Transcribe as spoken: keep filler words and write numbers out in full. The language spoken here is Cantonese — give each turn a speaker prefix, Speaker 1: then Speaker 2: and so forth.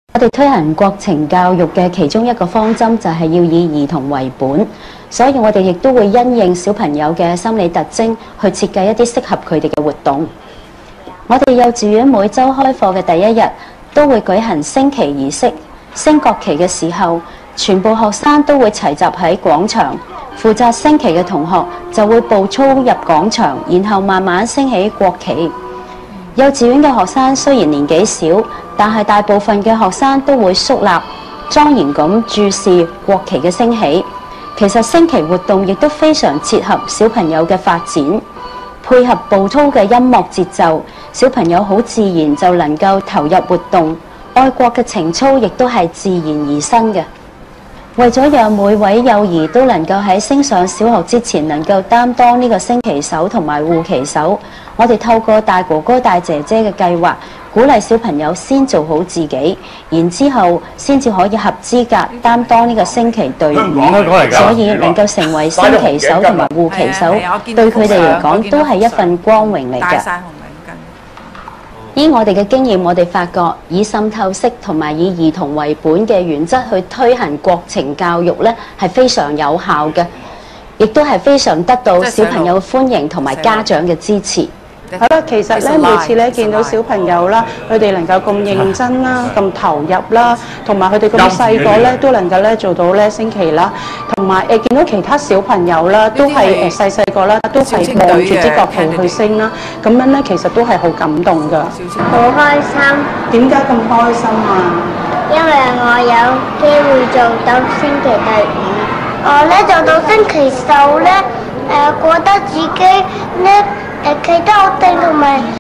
Speaker 1: 我哋推行國情教育嘅其中一個方針就係要以兒童為本，所以我哋亦都會因應小朋友嘅心理特徵去設計一啲適合佢哋嘅活動。我哋幼稚園每週開課嘅第一日都會舉行升旗儀式，升國旗嘅時候，全部學生都會齊集喺廣場，負責升旗嘅同學就會步操入廣場，然後慢慢升起國旗。幼稚園嘅學生雖然年紀小，但係大部分嘅學生都會肅立莊嚴咁注視國旗嘅升起。其實升旗活動亦都非常切合小朋友嘅發展，配合步操嘅音樂節奏，小朋友好自然就能夠投入活動，愛國嘅情操亦都係自然而生嘅。為咗讓每位幼兒都能夠喺升上小學之前能夠擔當呢個升旗手同埋護旗手，我哋透過大哥哥大姐姐嘅計劃，鼓勵小朋友先做好自己，然之後先至可以合資格擔當呢個升旗隊伍。所以能夠成為升旗手同埋護旗手，對佢哋嚟講都係一份光榮嚟嘅。依我哋嘅經驗，我哋發覺以滲透式同埋以兒童為本嘅原則去推行國情教育咧，係非常有效嘅，亦都係非常得到小朋友嘅歡迎同埋家長嘅支持。
Speaker 2: 好啦，其實咧每次咧見到小朋友啦，佢哋能夠咁認真啦、咁投入啦，同埋佢哋咁細個咧都能夠咧做到咧升旗啦，同埋誒見到其他小朋友啦，都係誒細細個啦，都係望住支國旗去升啦，咁樣咧其實都係好感動㗎。
Speaker 3: 好開心。
Speaker 2: 點解咁開心啊？
Speaker 3: 因為我有機會做到升旗隊伍。我咧做到升旗手咧，誒、呃、覺得自己咧誒企得好定同埋。